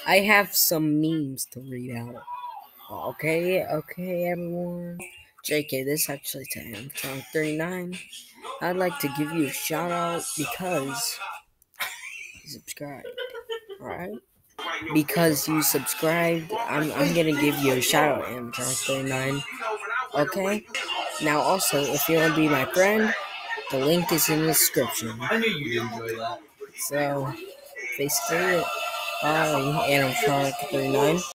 I have some memes to read out. Okay, everyone. JK, this actually to Animatronic 39. I'd like to give you a shout out because you subscribed. Alright? Because you subscribed, I'm gonna give you a shout out, Animatronic 39. Okay? Now, also, if you want to be my friend, the link is in the description. I knew you'd enjoy that. So, basically, bye, Animatronic 39.